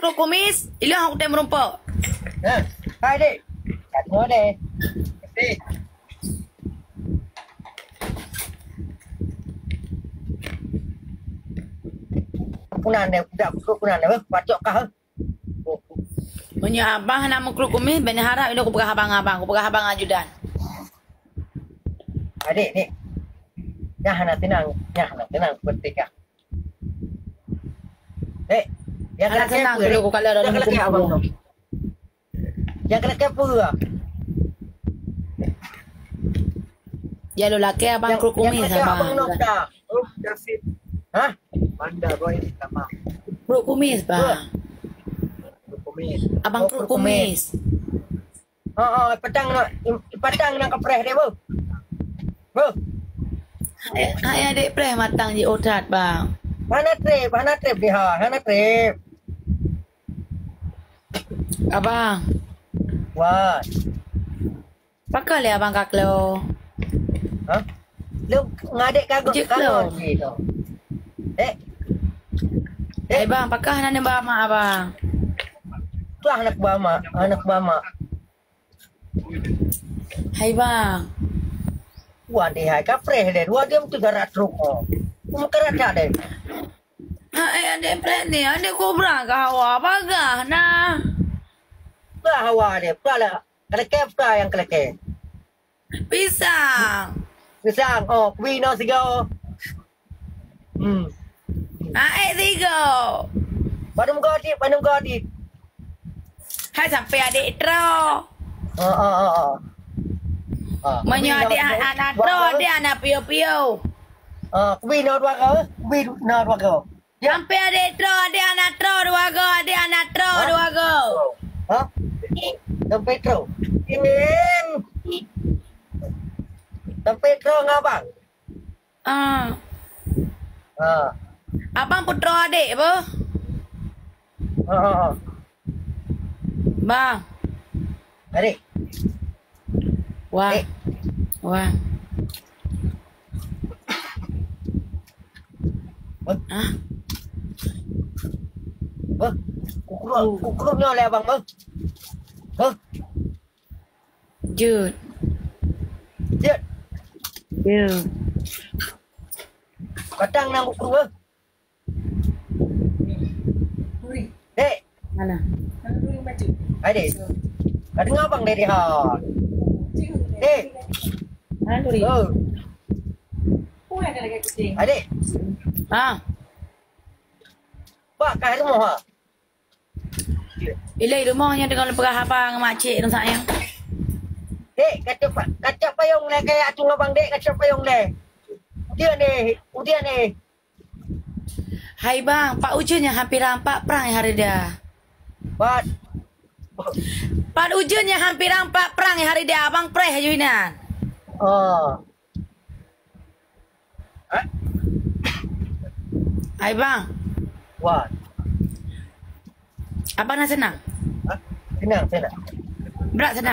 keruk kumis, ilah aku tem rumput. Ha, hai dek. Kat mana dek? Dek. Kunan dek, budak kunan dek, pacok kah? Punya abang nama keruk kumis, banyak harap ini aku pegah abang-abang, aku pegah abang ajudan. Adik, dek. Nyah nak tenang bertiga. Dek, yang kena Tenang kepo dulu aku kalau dalam hukum abang. Yang kena kepo lah. Ya lu laki abang keruk kumis abang. Abang dah. Oh, David. Hah? Panda Roy minta maaf. Keruk kumis bang. Dokumen. Abang keruk kumis. Petang nak kepreh dia, Bu. Bu. Hai adik preh matang je otat bang. Mana trip dia, mana trip. Abang, Wah. pakai le abang kaklo. Ha? Lu ngadek kagak Je kagak klo. gitu. Eh bang, pakai nana bama abang. Tu anak bama. Hai bang. Wah dia kepreh dia. Dua dia 300 rupiah. Kamu kerja deh. Hai adik preh ni, adik kobra ke hawa bagah nah. Pula hawa dia, pula kelekeh pula yang kelekeh. Pisang. Pisang, kuih no sigo. Hai tiga. Panum godi. Hai sampai adik tro. Menyo adik anak tro, adik anak piu-piu. Kuih no dua go. Sampai adik tro, adik anak tro dua go, adik anak tro dua go. Ha? Tom Petro. Ingin. Tom Petro ngabang. Abang putra adik apa? Bang. Adik. Wah. Eh. Wah. What? Ah, Kukurnya oleh abang, bang. Jud. Dia Jud. kadang nang kukur, bang. Dek, Mana? adik. Kadang abang dari ha. Dek. Mana duri? Adik. Ah, Pak kah rumah ha. ilai rumahnya dengan perah abang makcik tu sayang. Dek, kaca payung le kayak acung abang dek kaca payung le. Dia ni. Hai bang, Pak Ujunnya hampir 4 perang hari dah. Pat. Pak Ujunnya hampir 4 perang hari dah. Abang preh juinan. Hai bang, Wah. abang nak senang? Senang. Berat senang?